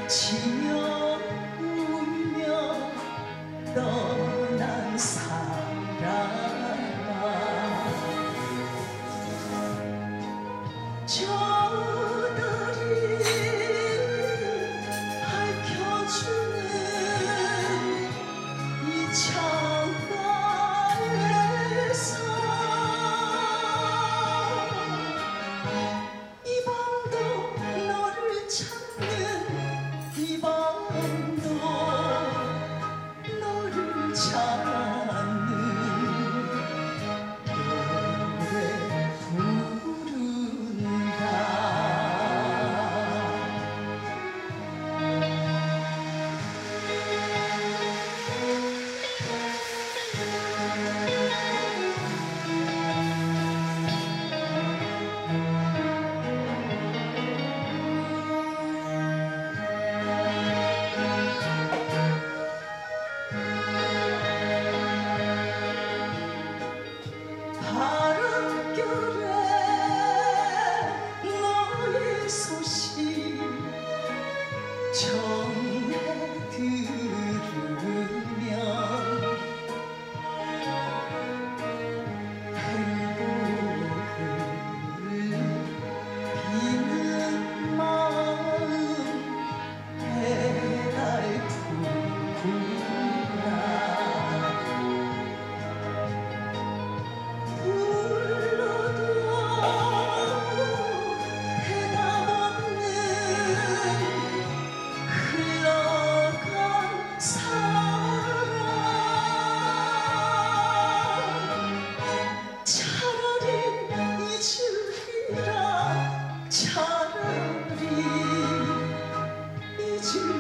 지며 울며 떠난 사람아, 저 달이 밝혀주는 이 창가에서 이 밤도 너를 찾는, 이 밤도 너를 찾는 노래 부른다. 바람결에 너의 소식 전해 들으면 행복을 비는 마음 배달프구나. 불러도 대답 없는 흘러간 사랑, 차라리 잊으리라, 차라리 잊으리라.